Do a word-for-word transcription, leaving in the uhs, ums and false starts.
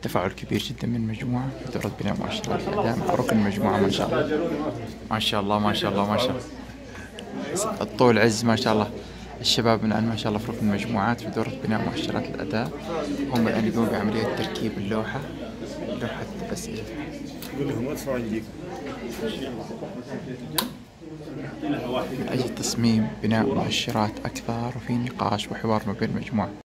تفاعل كبير جدا من المجموعة في دورة بناء مؤشرات الأداء مع ركن المجموعة. ما شاء الله ما شاء الله ما شاء الله ما شاء الله، الطول عز ما شاء الله. الشباب الآن ما شاء الله في ركن المجموعات في دورة بناء مؤشرات الأداء، هم الآن يقومون بعملية تركيب اللوحة، لوحة الأسئلة، من أجل تصميم بناء مؤشرات أكثر، وفي نقاش وحوار ما بين المجموعة.